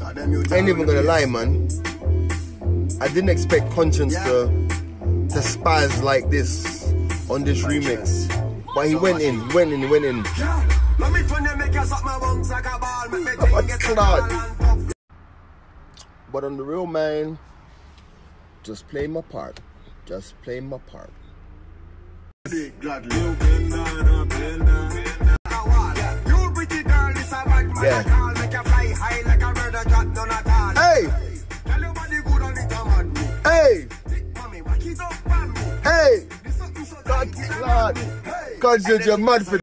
ain't even gonna lie, man. I didn't expect Konshens to spaz like this on this remix. But he went in. But on the real, man, just play my part. Just play my part. Yeah. Hey! Hey! Hey! God, Lord. Konshens, you're mad for